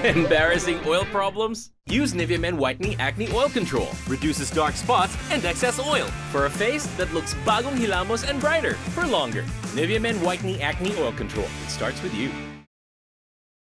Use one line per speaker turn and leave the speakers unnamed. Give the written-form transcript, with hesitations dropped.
Embarrassing oil problems? Use NIVEA Men Whitening Acne Oil Control. Reduces dark spots and excess oil for a face that looks bagong hilamos and brighter for longer. NIVEA Men Whitening Acne Oil Control. It starts with you.